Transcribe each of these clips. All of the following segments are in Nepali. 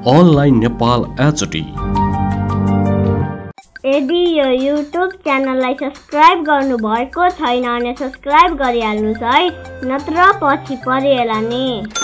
Online Nepal HD. यदि यो युट्युब च्यानललाई सब्स्क्राइब गर्नुभएको छैन भने सब्स्क्राइब गरिहाल्नुस् है, नत्र पछि परिएला नि।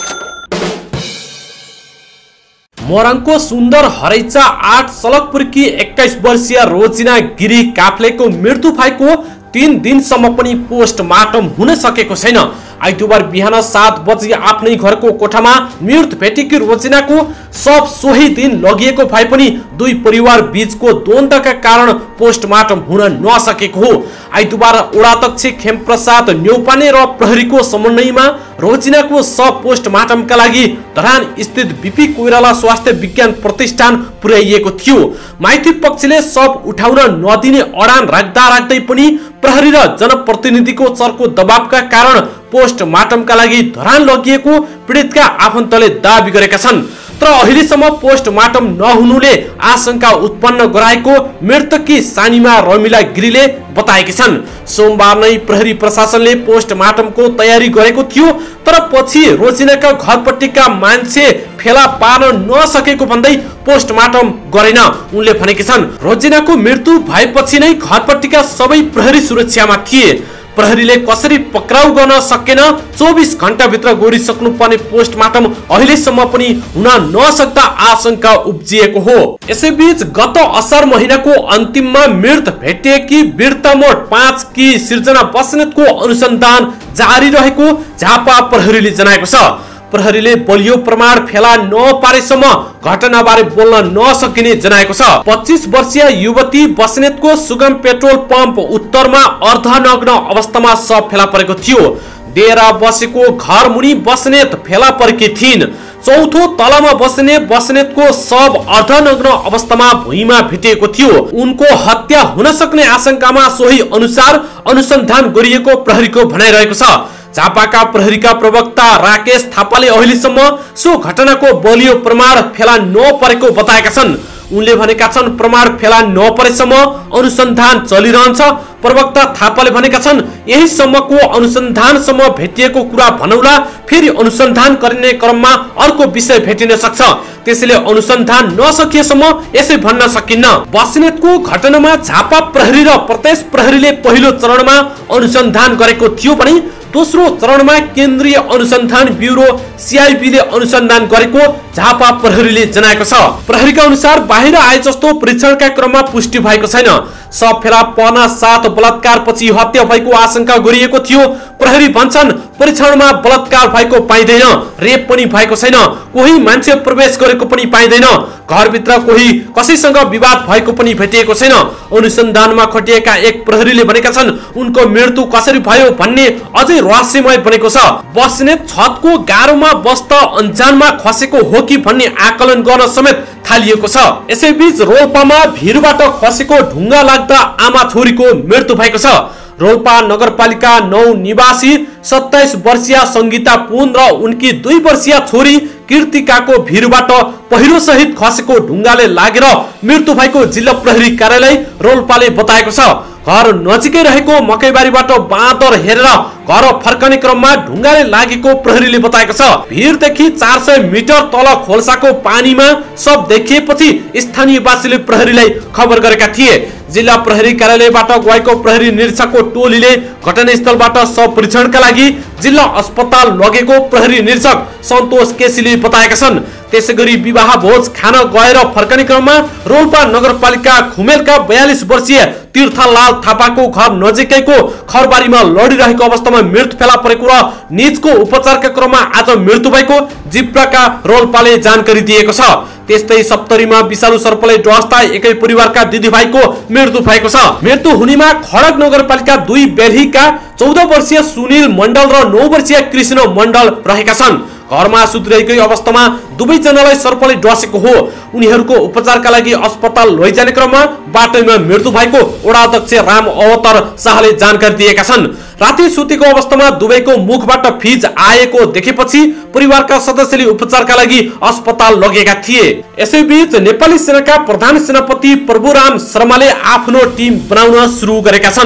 मोरङको सुन्दर हरैचा 8 सलकपुरकी 21 वर्षीय रोजिना गिरी काफ्लेको मृत्यु भएको 3 दिनसम्म पनि पोस्टमार्टम हुन सकेको छैन। आइतबार बिहान 7 बजे आफ्नै घरको कोठामा मृत भेटेकी रोजिनाको शव सोही दिन लगिएको भए पनि दुई परिवार बीचको द्वन्द्वका कारण पोस्टमार्टम हुन नसकेको हो। आइतबार वडाध्यक्ष खेमप्रसाद न्यौपाने र प्रहरीको समन्वयमा रोजिनाको शव पोस्टमार्टमका लागि धरान स्थित बीपी कोइराला स्वास्थ्य विज्ञान प्रतिष्ठान पुर्याइएको थियो। माइती पक्षले शव उठाउन नदिने अडान राख्दै पनि प्रहरी र जनप्रतिनिधिको चर्को दबावका कारण पोस्टमार्टमका लागि धरान लगिएको पीडितका आफन्तले दाबी गरेका छन्। तर अहिलेसम्म पोस्टमार्टम नहुनुले आशंका उत्पन्न गराएको मृतकी सानिमा रमिला गिरीले बताएकी छन्। सोमबार नै प्रहरी प्रशासनले पोस्टमार्टमको तयारी गरेको थियो, तर पछि रोजिनाका घरपट्टिका मान्छे फेला पार्न नसकेको भन्दै पोस्टमार्टम गरेन उनले भनेकी छन्। रोजिनाको मृत्यु भएपछि नै घरपट्टिका सबै प्रहरी सुरक्षामा थिए। प्रहरीले कसरी पक्राउ गर्न सकेन, 24 घण्टाभित्र गरिसक्नु पर्ने पोस्टमार्टम अहिलेसम्म पनि हुन नसक्दा आशंका उब्जिएको हो। यसैबीच गत असार महिनाको अन्तिममा मृत भेटिएकी बिर्तामोड 5 की सिर्जना बस्नेतको अनुसन्धान जारी रहेको झापा प्रहरीले जनाएको छ। प्रहरीले बलियो प्रमाण फेला नपारेसम्म घटनाबारे बोल्न नसकिने जनाएको छ। 25 वर्षीय युवती बस्नेतको सुगम पेट्रोल पम्प उत्तरमा अर्धनग्न अवस्थामा शव फेला परेको थियो। डेरा बसेको घर मुनि बस्नेत फेला परेकी थिइन्। चौथो तलामा बस्ने बस्नेतको शव अर्धनग्न अवस्थामा भुइँमा भेटिएको थियो। उनको हत्या हुन सक्ने आशंकामा सोही अनुसार अनुसन्धान गरिएको प्रहरीको भनाइरहेको छ। झापाका प्रहरीका प्रवक्ता राकेश थापाले अहिलेसम्म सो घटनाको बलियो प्रमाण फेला नपरेको बताएका छन्। उनले भनेका छन्, प्रमाण फेला नपरेसम्म अनुसन्धान चलिरहन्छ। प्रवक्ता थापाले भनेका छन्, यही सम्मको अनुसन्धानसम्म भेटिएको कुरा भनौला, फेरि अनुसन्धान गर्ने क्रममा अर्को विषय भेटिन सक्छ। त्यसैले अनुसन्धान नसकिएसम्म यसै भन्न सकिन्न। बस्नेतको घटनामा झापा प्रहरी र प्रदेश प्रहरीले पहिलो चरणमा अनुसन्धान गरेको थियो भने दोस्रो चरणमा केन्द्रीय अनुसन्धान ब्युरो सीआईबीले अनुसन्धान गरेको झापा प्रहरीले जनाएको छ। प्रहरीका अनुसार बाहिर आए जस्तो परीक्षणका क्रममा पुष्टि भएको छैन। शव फेला पर्न साथ बलात्कारपछि हत्या भएको आशंका गरिएको थियो। प्रहरी भन्छन्, परीक्षणमा बलात्कार भएको पाइँदैन, रेप पनि भएको छैन, कोही मान्छे प्रवेश गरेको पनि पाइँदैन, घरभित्र कोही कसैसँग विवाद भएको पनि भेटिएको छैन। अनुसन्धानमा खटिएका एक प्रहरीले भनेका छन्, उनको मृत्यु कसरी भयो भन्ने अझै रहस्यमय बनेको छ। बस्नेत छतको गारोमा बस्दा अन्जानमा खसेको हो कि भन्ने आकलन गर्न समेत थालिएको छ। यसैबीच रोल्पामा भिरबाट खसेको ढुङ्गा लाग्दा आमा छोरीको मृत्यु भएको छ। रोल्पा नगरपालिका 9 निवासी 27 वर्षीय संगीता पुन र उनकी 2 वर्षीय छोरी कृतिकाको भिरबाट पहिरो सहित खसेको ढुङ्गाले लागेर मृत्यु भएको जिल्ला प्रहरी कार्यालय रोल्पाले बताएको छ। घर नजिकै रहेको मकैबारीबाट बाँदर हेरेर घर फर्कने क्रममा ढुङ्गाले लागेको प्रहरीले बताएको छ। भिरदेखि 400 मिटर तल खोल्साको पानीमा शव देखिएपछि स्थानीयवासीले प्रहरीलाई खबर गरेका थिए। जिल्ला प्रहरी कार्यालयबाट गएको प्रहरी निरीक्षकको टोलीले घटनास्थलबाट शव परीक्षणका लागि जिल्ला अस्पताल लगेको प्रहरी निरीक्षक सन्तोष केसीले बताएका छन्। त्यसैगरी विवाह भोज खान गएर फर्कने क्रममा रोल्पा नगरपालिका खुमेलका 42 वर्षीय तीर्थलाल थापाको घर नजिकैको खरबारीमा लडिरहेको अवस्थामा मृत्यु फेला परेको र निजको उपचारका क्रममा आज मृत्यु भएको जिब्राका रोल्पाले जानकारी दिएको छ। त्यस्तै सप्तरीमा विषालु सर्पले डस्दा एकै परिवारका दिदीभाइको मृत्यु भएको छ। मृत्यु हुनेमा खडक नगरपालिका 2 बेलहीका 14 वर्षीय सुनिल मण्डल र 9 वर्षीय कृष्ण मण्डल रहेका छन्। घरमा सुतिरहेकै अवस्थामा दुवैजनालाई सर्पले डसेको हो। उनीहरूको उपचारका लागि अस्पताल लैजाने क्रममा बाटैमा मृत्यु भएको वडाध्यक्ष राम अवतार शाहले जानकारी दिएका छन्। राति सुतेको अवस्थामा दुवैको मुखबाट फिज आएको देखेपछि परिवारका सदस्यले उपचारका लागि अस्पताल लगेका थिए। यसैबीच नेपाली सेनाका प्रधान सेनापति प्रभुराम शर्माले आफ्नो टिम बनाउन सुरु गरेका छन्।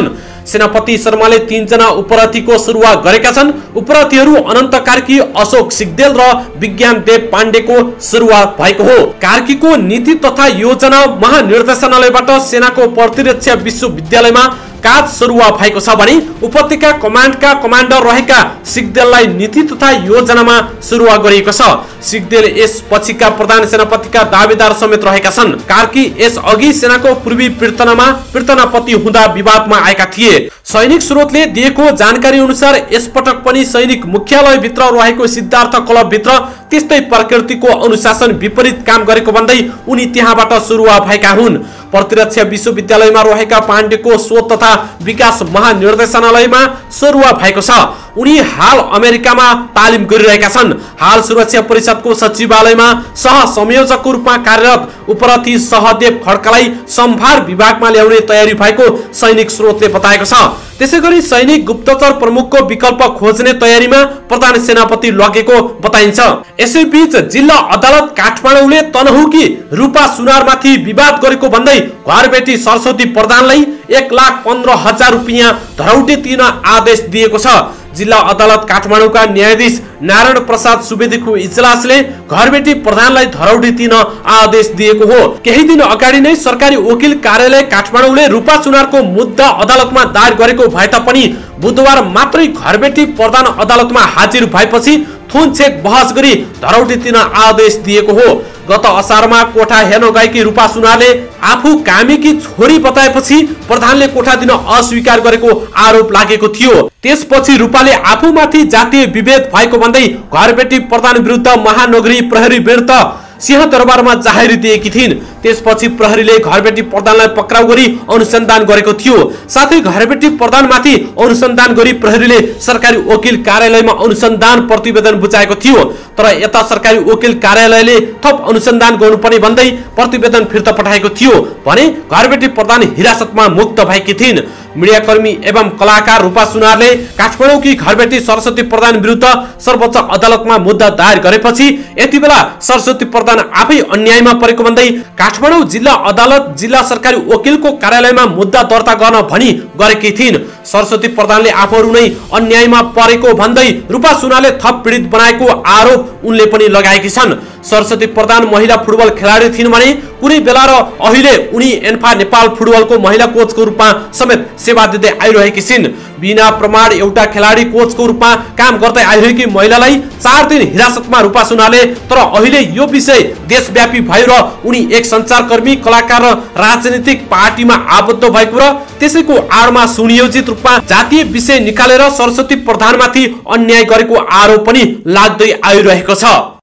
सेनापति शर्माले 3 जना उपरथीको सुरुवात गरेका छन्। उपरथीहरू अनन्त कार्की, अशोक सिग्देल र विज्ञान देव पाण्डेको सुरुवात भएको हो। कार्कीको नीति तथा योजना महानिर्देशनालयबाट सेनाको प्रतिरक्षा विश्वविद्यालयमा काज सुरुवात भएको छ भने उपत्यका कमान्डका कमान्डर रहेका सिग्देललाई नीति तथा योजनामा सुरुवात गरिएको छ। सिग्देल यस पछिका प्रधान सेनापतिका दावेदार समेत रहेका छन्। कार्की यस अघि सेनाको पूर्वी पीर्तनापति हुँदा विवादमा आएका थिए। सैनिक स्रोतले दिएको जानकारी अनुसार यसपटक पनि सैनिक मुख्यालय भित्र रहेको सिद्धार्थ क्लब भित्र त्यस्तै प्रकृतिको अनुशासन विपरीत काम गरेको भन्दै उनी त्यहाँबाट सुरुवात भएका हुन्। प्रतिरक्षा विश्वविद्यालयमा रहेका पाण्डेको शोध तथा विकास महानिर्देशनालयमा सुरुवात भएको छ। उनी हाल अमेरिकामा तालिम गरिरहेका छन्। हाल सुरक्षा परिषदको सचिवालयमा सह संयोजकको रूपमा कार्यरत उपरथी सहदेव खड्कालाई सम्भार विभागमा ल्याउने तयारी भएको सैनिक स्रोतले बताएको छ। त्यसैगरी सैनिक गुप्तचर प्रमुखको विकल्प खोज्ने तयारीमा प्रधान सेनापति लगेको बताइन्छ। यसैबीच जिल्ला अदालत काठमाडौँले तनहुकी रूपा सुनारमाथि विवाद गरेको भन्दै घरबेटी सरस्वती प्रधानलाई 1,15,000 रुपियाँ धरौटी दिन आदेश दिएको छ। जिल्ला अदालत काठमाडौँका न्यायाधीश नारायण प्रसाद सुवेदीको इजलासले घरबेटी प्रधानलाई धरौटी दिन आदेश दिएको हो। केही दिन अगाडि नै सरकारी वकिल कार्यालय काठमाडौँले रूपा सुनारको मुद्दा अदालतमा दायर गरेको भए तापनि बुधबार मात्रै घरबेटी प्रधान अदालतमा हाजिर भएपछि थुनछेक बहस गरी धरौटी दिन आदेश दिएको हो। गत असारमा कोठा हेर्न गएकी रूपा सुनारले आफू कामीकी छोरी बताएपछि प्रधानले कोठा दिन अस्वीकार गरेको आरोप लागेको थियो। त्यसपछि रूपाले आफूमाथि जातीय विभेद भएको भन्दै घरबेटी प्रधान विरुद्ध महानगरी प्रहरी विरुद्ध सिंहदरबारमा जाहेरी दिएकी थिइन्। त्यसपछि प्रहरीले घरबेटी प्रधानलाई पक्राउ गरी अनुसन्धान गरेको थियो। साथै घरबेटी प्रधानमाथि अनुसन्धान गरी प्रहरीले सरकारी वकिल कार्यालयमा अनुसन्धान प्रतिवेदन बुझाएको थियो। तर यता सरकारी वकिल कार्यालयले थप अनुसन्धान गर्नुपर्ने भन्दै प्रतिवेदन फिर्ता पठाएको थियो भने घरबेटी प्रधान हिरासतमा मुक्त भएकी थिइन्। मीडियाकर्मी एवं कलाकार रूपा सुनारले काठमाडौँकी घरबेटी सरस्वती प्रधान विरुद्ध सर्वोच्च अदालतमा मुद्दा दायर गरेपछि यति बेला सरस्वती प्रधान आफै अन्यायमा परेको भन्दै काठमाडौँ जिल्ला अदालत जिल्ला सरकारी वकिलको कार्यालयमा मुद्दा दर्ता गर्न भनी गरेकी थिइन्। सरस्वती प्रधानले आफूहरू नै अन्यायमा परेको भन्दै रूपा सुनारले थप पीडित बनाएको आरोप उनले पनि लगाएकी छन्। सरस्वती प्रधान महिला फुटबल खेलाडी थिइन् भने कुनै बेला र अहिले उनी एन्फा नेपाल फुटबलको महिला कोचको रूपमा समेत सेवा दिँदै आइरहेकी छिन्। बिना प्रमाण एउटा खेलाडी कोचको रूपमा काम गर्दै आइरहेकी महिलालाई 4 दिन हिरासतमा रूपा सुनारले तर अहिले यो विषय देशव्यापी भयो र उनी एक सञ्चारकर्मी कलाकार र राजनीतिक पार्टीमा आबद्ध भएको र त्यसैको आडमा सुनियोजित रूपमा जातीय विषय निकालेर सरस्वती प्रधानमाथि अन्याय गरेको आरोप पनि लाग्दै आइरहेको छ।